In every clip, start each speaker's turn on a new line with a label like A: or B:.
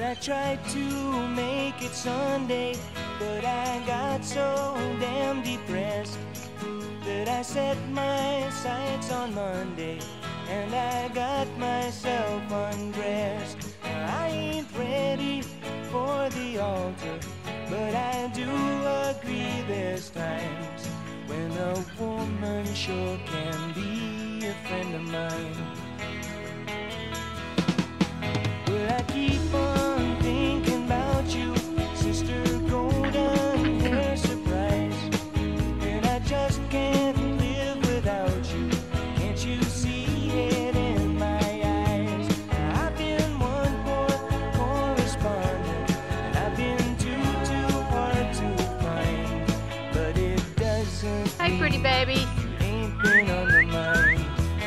A: Well, I tried to make it Sunday, but I got so damn depressed that I set my sights on Monday and I got myself undressed. I ain't ready for the altar, but I do agree there's times when a woman sure can be a friend of mine. Well, I keep on thinking about you, Sister Golden Hair Surprise, and I just can't live without you. Can't you see it in my eyes? I've been one poor correspondent, and I've been too hard to find, but it doesn't.
B: Hey, pretty baby.
A: You ain't been on the mind.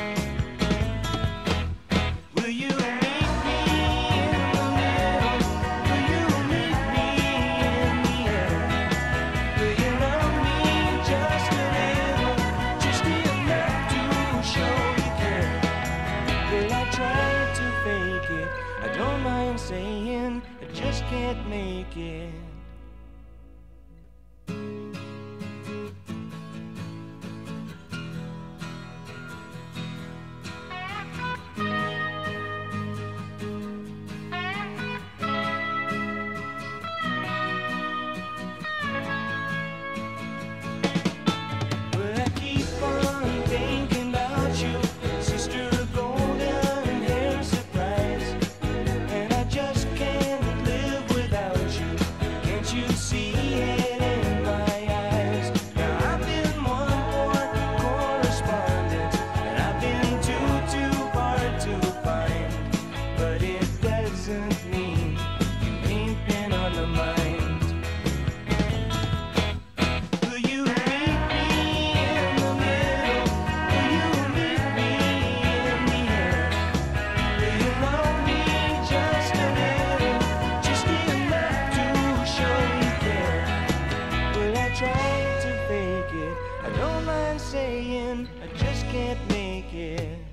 A: Will you meet me in the middle? Will you meet me in the air? Will you love me just a little, just enough to show you care? Well, I tried to fake it, I don't mind saying I just can't make it. Well, I keep on thinking about you, Sister Golden Hair Surprise, and I just can't live without you. Can't you see it in my eyes? Now I've been one poor correspondent, and I've been too hard to find, but it doesn't mean you ain't been on the mind. Will you meet me in the middle? Will you meet me in the air? Will you love me just a little, just enough to show you care? Well, I tried to fake it, I don't mind saying I just can't make it.